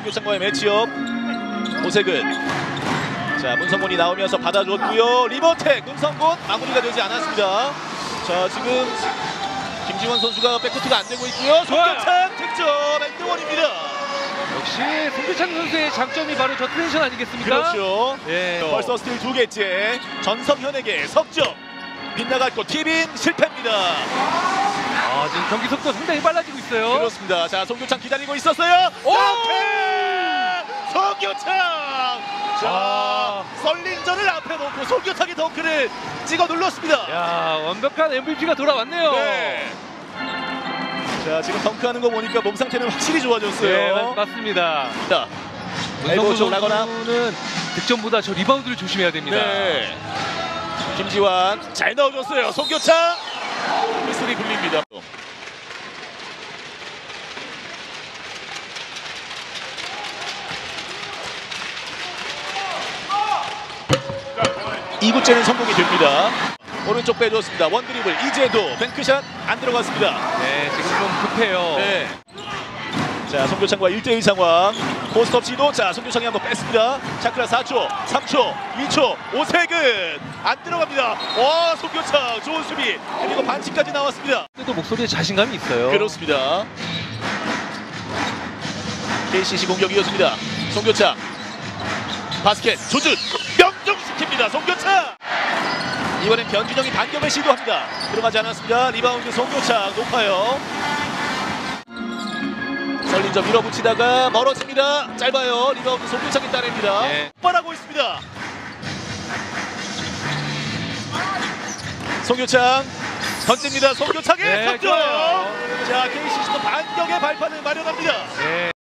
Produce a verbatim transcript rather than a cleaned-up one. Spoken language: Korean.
송교창과의 매치업. 오색은 자 문성곤이 나오면서 받아줬고요. 리버텍 문성곤 마무리가 되지 않았습니다. 자 지금 김지원 선수가 백코트가 안 되고 있고요. 송교창 득점 엔드원입니다. 역시 송교창 선수의 장점이 바로 저 트랜지션 아니겠습니까? 그렇죠. 예. 벌써 스틸 두 개째. 전성현에게 석점 빗나갔고 티빈 실패입니다. 아, 지금 경기 속도 상당히 빨라지고 있어요. 그렇습니다. 자 송교창 기다리고 있었어요. 덩크! 송교창! 자 아. 썰린전을 앞에 놓고 송교창이 덩크를 찍어 눌렀습니다. 야, 완벽한 엠브이피가 돌아왔네요. 네. 자 지금 덩크하는 거 보니까 몸 상태는 확실히 좋아졌어요. 네, 맞, 맞습니다. 자, 엘보 쪽 나거나. 선수는 득점보다 저 리바운드를 조심해야 됩니다. 네. 김지환 잘 넣어줬어요. 송교창 미스리 굴립니다. 이 구째는 성공이 됩니다. 오른쪽 빼줬습니다. 원드리블 이재도 뱅크샷 안 들어갔습니다. 네, 지금 좀 급해요. 네. 자 송교창과 일 대 일 상황. 포스트업 시도. 자 송교창이 한번 뺐습니다. 차크라 사 초, 삼 초, 이 초. 오색은 안 들어갑니다. 와 송교창 좋은 수비. 그리고 반칙까지 나왔습니다. 그래도 목소리에 자신감이 있어요. 그렇습니다. 케이씨씨 공격 이어집니다. 송교창 바스켓 조준 명중시킵니다. 송교창 이번엔 변준영이 반격을 시도합니다. 들어가지 않았습니다. 리바운드 송교창 높아요. 설린점 밀어붙이다가 멀어집니다. 짧아요. 리바운드 송교창이 따냅니다. 네. 폭발하고 있습니다. 송교창 던집니다. 송교창의 네, 석점. 좋아요. 자 케이씨씨도 반격의 발판을 마련합니다. 네.